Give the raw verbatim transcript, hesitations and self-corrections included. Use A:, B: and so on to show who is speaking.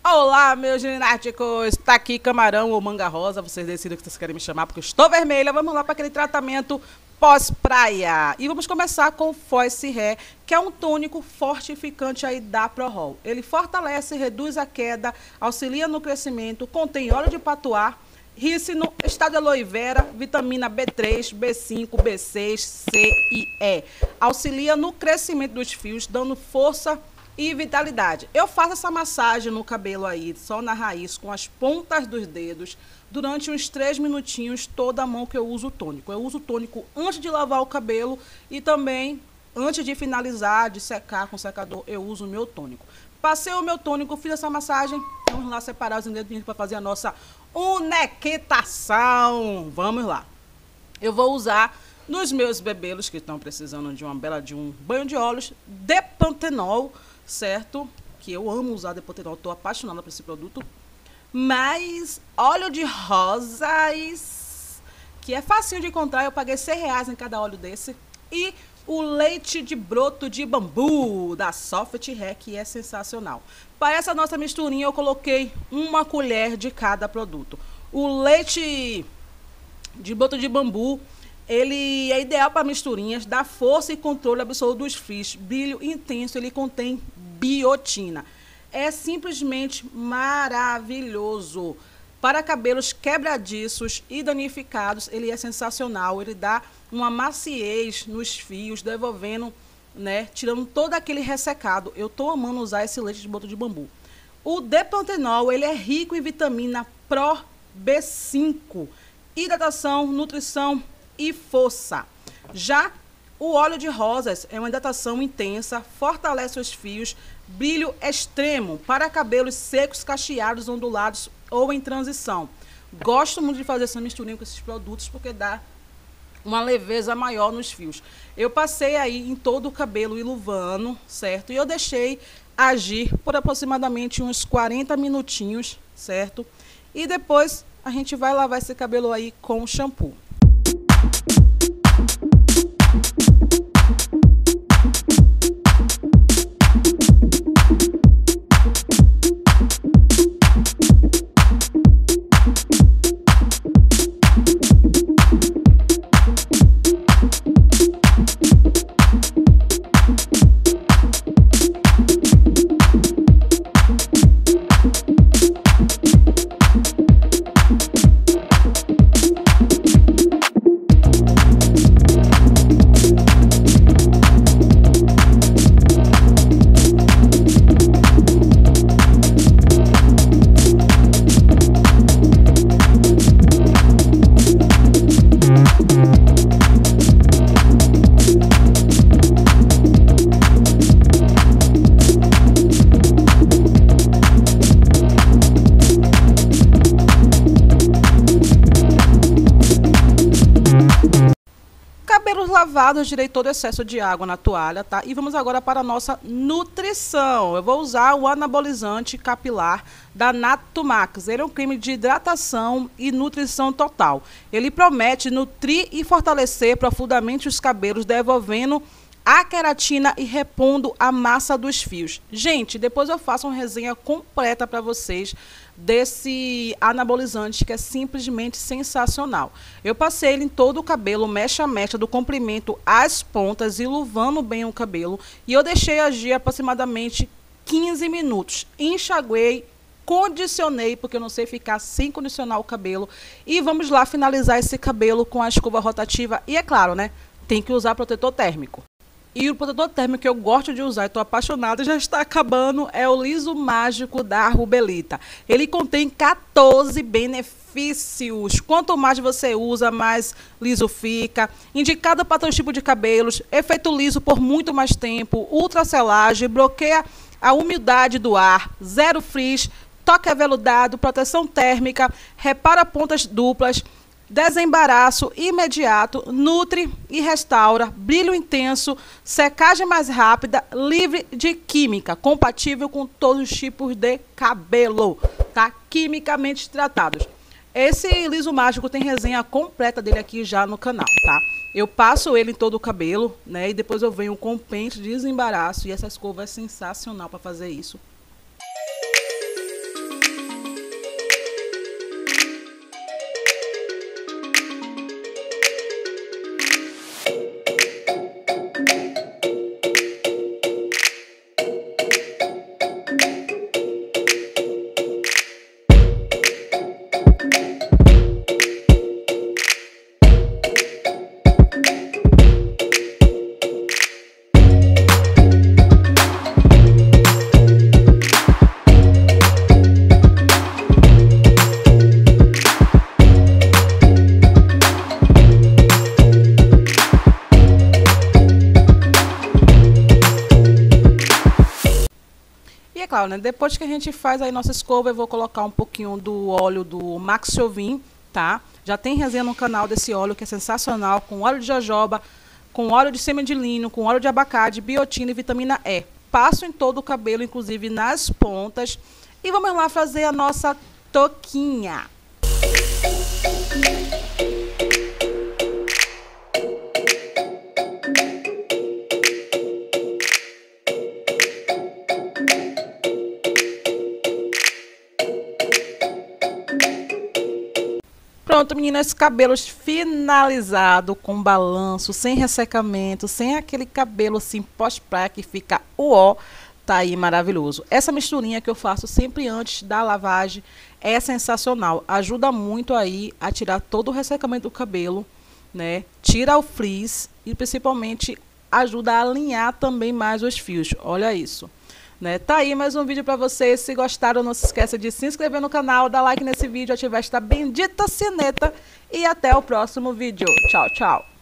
A: Olá, meus gináticos! Tá aqui camarão ou manga rosa, vocês decidem o que vocês querem me chamar, porque eu estou vermelha. Vamos lá para aquele tratamento pós-praia. E vamos começar com o Foice Hair, que é um tônico fortificante aí da ProRol. Ele fortalece, reduz a queda, auxilia no crescimento, contém óleo de patuá, rícino, extrato de aloe vera, vitamina B três, B cinco, B seis, C e E. Auxilia no crescimento dos fios, dando força e vitalidade. Eu faço essa massagem no cabelo aí, só na raiz, com as pontas dos dedos, durante uns três minutinhos, toda a mão que eu uso o tônico. Eu uso o tônico antes de lavar o cabelo e também antes de finalizar, de secar com o secador, eu uso o meu tônico. Passei o meu tônico, fiz essa massagem, vamos lá separar os ingredientes para fazer a nossa unequitação. Vamos lá. Eu vou usar nos meus bebelos que estão precisando de uma bela de um banho de óleos, Depantenol, certo? Que eu amo usar Depantenol, estou apaixonada por esse produto. Mas óleo de rosas, que é facinho de encontrar, eu paguei cem reais em cada óleo desse. E o leite de broto de bambu da Soft Hair, que é sensacional. Para essa nossa misturinha eu coloquei uma colher de cada produto. O leite de broto de bambu, ele é ideal para misturinhas, dá força e controle absoluto dos fios, brilho intenso, ele contém biotina. É simplesmente maravilhoso. Para cabelos quebradiços e danificados, ele é sensacional. Ele dá uma maciez nos fios, devolvendo, né, tirando todo aquele ressecado. Eu tô amando usar esse leite de broto de bambu. O Depantenol, ele é rico em vitamina Pro B cinco, hidratação, nutrição e força. Já o óleo de rosas é uma hidratação intensa, fortalece os fios, brilho extremo para cabelos secos, cacheados, ondulados ou em transição. Gosto muito de fazer essa misturinha com esses produtos porque dá uma leveza maior nos fios. Eu passei aí em todo o cabelo iluvando, certo? E eu deixei agir por aproximadamente uns quarenta minutinhos, certo? E depois a gente vai lavar esse cabelo aí com shampoo. Cabelos lavados, tirei todo o excesso de água na toalha, tá? E vamos agora para a nossa nutrição. Eu vou usar o anabolizante capilar da Natumax. Ele é um creme de hidratação e nutrição total. Ele promete nutrir e fortalecer profundamente os cabelos, devolvendo a queratina e repondo a massa dos fios. Gente, depois eu faço uma resenha completa para vocês desse anabolizante que é simplesmente sensacional. Eu passei ele em todo o cabelo, mecha a mecha, do comprimento às pontas, iluvando bem o cabelo. E eu deixei agir aproximadamente quinze minutos. Enxaguei, condicionei, porque eu não sei ficar sem condicionar o cabelo. E vamos lá finalizar esse cabelo com a escova rotativa. E é claro, né? Tem que usar protetor térmico. E o protetor térmico que eu gosto de usar e estou apaixonada, já está acabando, é o Liso Mágico da Rubelita. Ele contém quatorze benefícios. Quanto mais você usa, mais liso fica. Indicado para todo tipo de cabelos, efeito liso por muito mais tempo, ultracelagem, bloqueia a umidade do ar, zero frizz, toque aveludado, proteção térmica, repara pontas duplas, desembaraço imediato, nutre e restaura, brilho intenso, secagem mais rápida, livre de química, compatível com todos os tipos de cabelo, tá? Quimicamente tratados. Esse liso mágico tem resenha completa dele aqui já no canal, tá? Eu passo ele em todo o cabelo, né? E depois eu venho com pente, desembaraço, e essa escova é sensacional para fazer isso. claro, né? Depois que a gente faz aí nossa escova, eu vou colocar um pouquinho do óleo do Max Chauvin, tá? Já tem resenha no canal desse óleo que é sensacional, com óleo de jojoba, com óleo de sêmen de linho, com óleo de abacate, biotina e vitamina E. Passo em todo o cabelo, inclusive nas pontas. E vamos lá fazer a nossa touquinha. Pronto, meninas, cabelos finalizado, com balanço, sem ressecamento, sem aquele cabelo assim pós-praia que fica uó, tá aí maravilhoso. Essa misturinha que eu faço sempre antes da lavagem é sensacional, ajuda muito aí a tirar todo o ressecamento do cabelo, né? Tira o frizz e principalmente ajuda a alinhar também mais os fios, olha isso. Né? Tá aí mais um vídeo para vocês. Se gostaram, não se esqueça de se inscrever no canal, dar like nesse vídeo, ativar esta bendita sineta e até o próximo vídeo. Tchau, tchau.